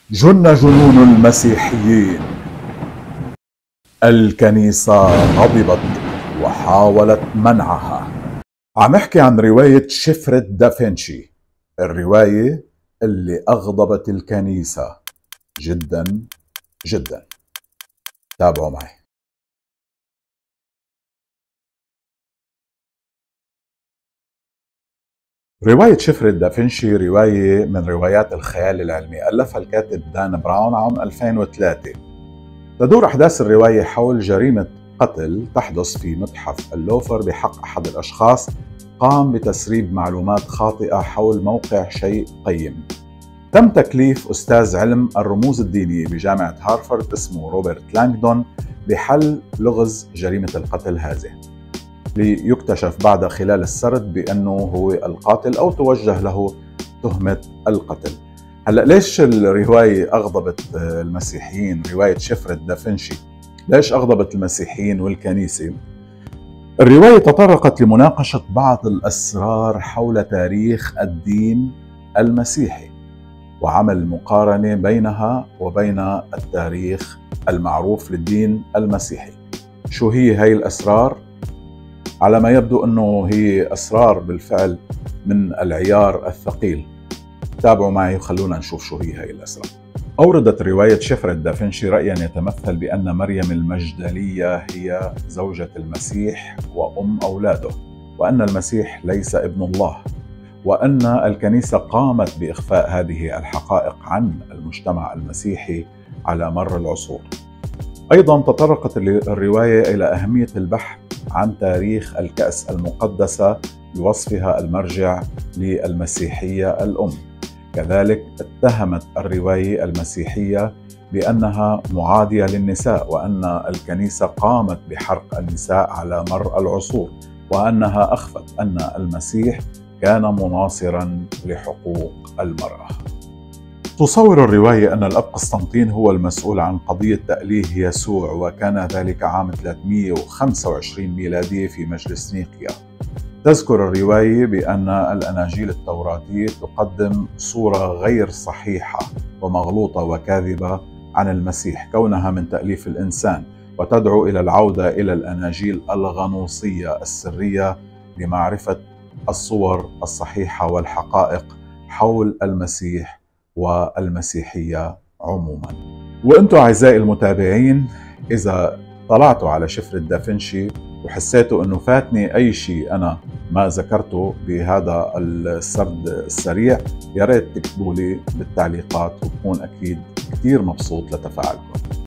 جن جنون المسيحيين. الكنيسة غضبت وحاولت منعها. عم احكي عن رواية شفرة دافنشي، الرواية اللي أغضبت الكنيسة جدا جدا. تابعوا معي. رواية شفرة دافنشي رواية من روايات الخيال العلمي، ألفها الكاتب دان براون عام 2003. تدور أحداث الرواية حول جريمة قتل تحدث في متحف اللوفر بحق أحد الأشخاص قام بتسريب معلومات خاطئة حول موقع شيء قيم. تم تكليف أستاذ علم الرموز الدينية بجامعة هارفارد اسمه روبرت لانغدون بحل لغز جريمة القتل هذه، ليكتشف بعد خلال السرد بأنه هو القاتل أو توجه له تهمة القتل. هلأ ليش الرواية أغضبت المسيحيين؟ رواية شفرة دافنشي ليش أغضبت المسيحيين والكنيسة؟ الرواية تطرقت لمناقشة بعض الأسرار حول تاريخ الدين المسيحي وعمل مقارنة بينها وبين التاريخ المعروف للدين المسيحي. شو هي هاي الأسرار؟ على ما يبدو أنه هي أسرار بالفعل من العيار الثقيل. تابعوا معي وخلونا نشوف شو هي هاي الأسرار. أوردت رواية شفرة دافنشي رأيا يتمثل بأن مريم المجدلية هي زوجة المسيح وأم أولاده، وأن المسيح ليس ابن الله، وأن الكنيسة قامت بإخفاء هذه الحقائق عن المجتمع المسيحي على مر العصور. أيضا تطرقت الرواية إلى أهمية البحث عن تاريخ الكأس المقدسة بوصفها المرجع للمسيحية الأم. كذلك اتهمت الرواية المسيحية بأنها معادية للنساء، وأن الكنيسة قامت بحرق النساء على مر العصور، وأنها أخفت أن المسيح كان مناصرا لحقوق المرأة. تصور الرواية أن الأب قسطنطين هو المسؤول عن قضية تأليه يسوع، وكان ذلك عام 325 ميلادي في مجلس نيقيا. تذكر الرواية بأن الأناجيل التوراتية تقدم صورة غير صحيحة ومغلوطة وكاذبة عن المسيح كونها من تأليف الإنسان، وتدعو إلى العودة إلى الأناجيل الغنوصية السرية لمعرفة الصور الصحيحة والحقائق حول المسيح والمسيحية عموما. وأنتم أعزائي المتابعين، إذا طلعتوا على شفرة دافنشي وحسيتوا أنه فاتني أي شيء أنا ما ذكرته بهذا السرد السريع، يا ريت تكتبوا لي بالتعليقات، وبكون أكيد كتير مبسوط لتفاعلكم.